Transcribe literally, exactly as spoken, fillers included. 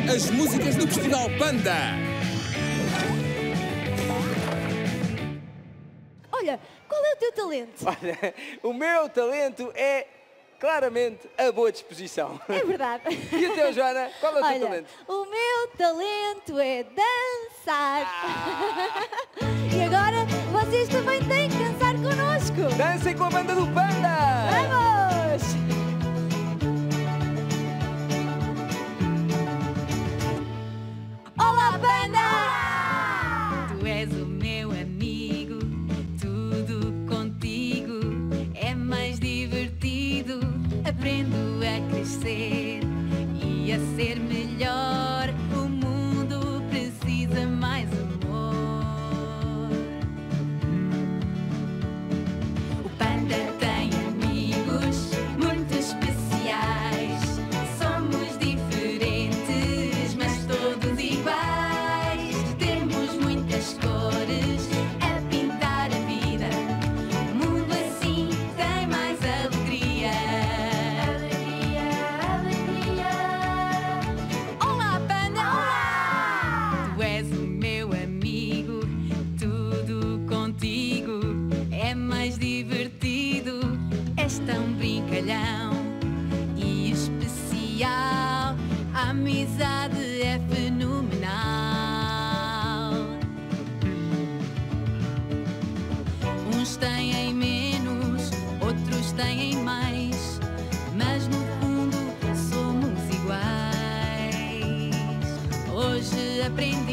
as músicas do Festival Panda. Olha, qual é o teu talento? Olha, o meu talento é claramente a boa disposição. É verdade. E o teu, Joana? Qual é o teu Olha, talento? o meu talento é dançar. Ah. E agora vocês também têm que dançar connosco. Dancem com a banda do Panda! Vamos! Olá, Panda! Tu és o meu amigo, tudo contigo é mais divertido. Aprendo a crescer e a ser melhor. O mundo precisa mais amor. O Panda tem amigos muito especiais. Somos diferentes, mas todos iguais. Temos muitas cores a pintar a vida. O mundo assim tem mais alegria. Alegria, alegria. Olá, Panda! Olá! Tu és o meu amigo, tudo contigo é mais divertido. És tão brincalhão e especial. A amizade é fenomenal. Uns têm menos, outros têm mais, mas no fundo somos iguais. Hoje aprendi